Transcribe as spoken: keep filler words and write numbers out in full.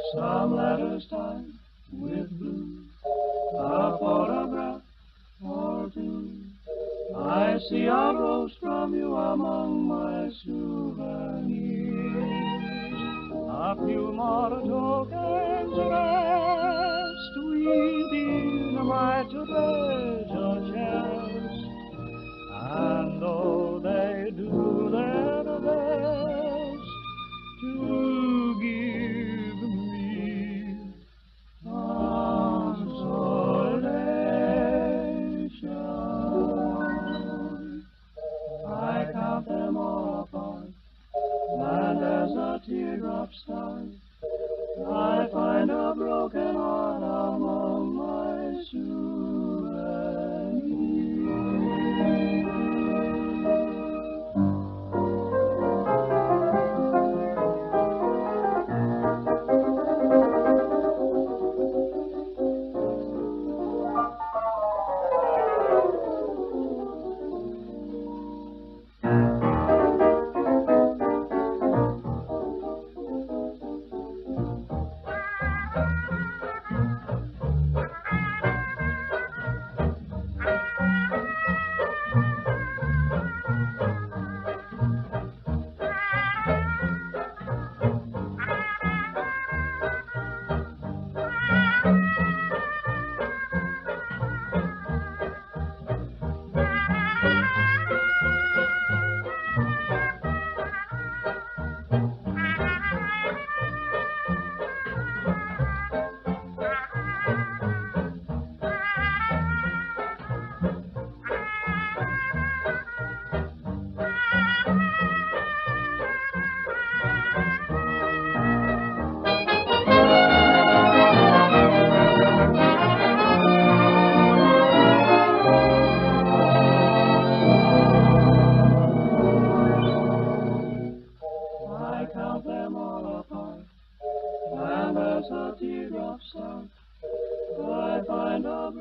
some letters tied with blue, a photograph or two. I see a rose from you among my souvenirs. A few more tokens rest within my treasure chest, and though they do their best to give me consolation, I count them all apart, and as a teardrop starts, I find a broken heart among my souvenirs. I find a